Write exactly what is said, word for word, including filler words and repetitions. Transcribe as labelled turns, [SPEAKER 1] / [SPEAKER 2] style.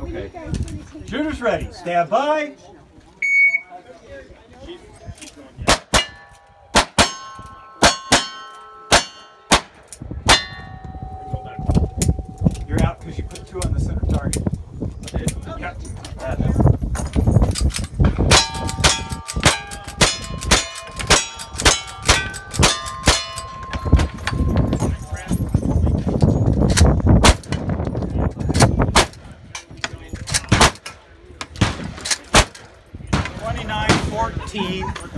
[SPEAKER 1] Okay. Shooters ready. Stand by. You're out because you put two on the center target. Okay. twenty-nine fourteen.